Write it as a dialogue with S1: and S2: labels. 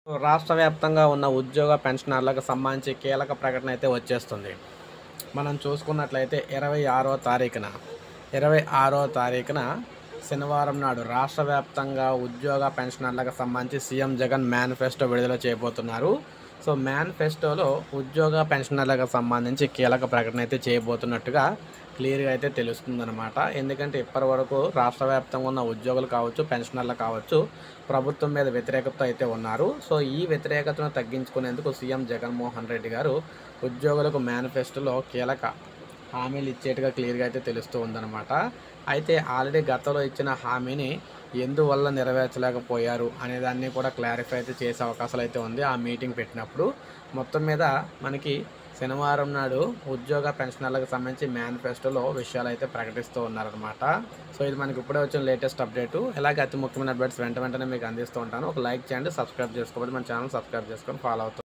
S1: రాష్ట్ర వ్యాప్తంగా ఉన్న ఉద్యోగ పెన్షనర్లకు సంబంధించి కీలక ప్రకటన అయితే వచ్చేస్తుంది. మనం చూసుకున్నట్లయితే 26వ తారీఖున శనివారం నాడు రాష్ట్ర వ్యాప్తంగా ఉద్యోగ పెన్షనర్లకు సంబంధించి సీఎం జగన్ మేనిఫెస్టో విడుదల చేయబోతున్నారు. సో మేనిఫెస్టోలో ఉద్యోగ పెన్షనర్లకు సంబంధించి కీలక ప్రకటన అయితే చేయబోతున్నట్టుగా క్లియర్గా అయితే తెలుస్తుందన్నమాట. ఎందుకంటే ఇప్పటివరకు రాష్ట్ర వ్యాప్తంగా ఉన్న ఉద్యోగులు కావచ్చు, పెన్షనర్లు కావచ్చు, ప్రభుత్వం మీద వ్యతిరేకత అయితే ఉన్నారు. సో ఈ వ్యతిరేకతను తగ్గించుకునేందుకు సీఎం జగన్మోహన్ రెడ్డి గారు ఉద్యోగులకు మేనిఫెస్టోలో కీలక హామీలు ఇచ్చేట్టుగా క్లియర్గా అయితే తెలుస్తూ ఉందన్నమాట. అయితే ఆల్రెడీ గతంలో ఇచ్చిన హామీని ఎందువల్ల నెరవేర్చలేకపోయారు అనేదాన్ని కూడా క్లారిఫై అయితే చేసే అవకాశాలు అయితే ఉంది ఆ మీటింగ్ పెట్టినప్పుడు. మొత్తం మీద మనకి శనివారం నాడు ఉద్యోగ పెన్షనర్లకు సంబంధించి మేనిఫెస్టోలో విషయాలు అయితే ప్రకటిస్తూ ఉన్నారనమాట. సో ఇది మనకి ఇప్పుడే వచ్చిన లేటెస్ట్ అప్డేటు. ఇలాగే అతి ముఖ్యమైన అప్డేట్స్ వెంటనే మీకు అందిస్తూ ఉంటాను. ఒక లైక్ చేయండి, సబ్స్క్రైబ్ చేసుకోవాలి, మన ఛానల్ సబ్స్క్రైబ్ చేసుకొని ఫాలో అవుతాం.